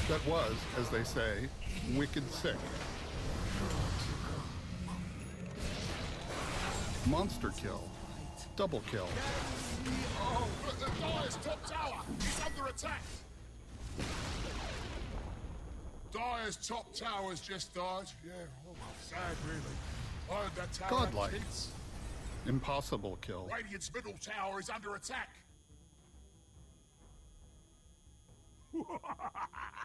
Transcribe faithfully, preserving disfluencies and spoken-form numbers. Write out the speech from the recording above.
That was, as they say, wicked sick. Monster kill. Double kill. Oh, the Dire's top tower! It's under attack! Dire's top tower's just died. Yeah, oh, sad, really. I heard that tower Godlike. had kids. Impossible kill. Radiant's middle tower is under attack.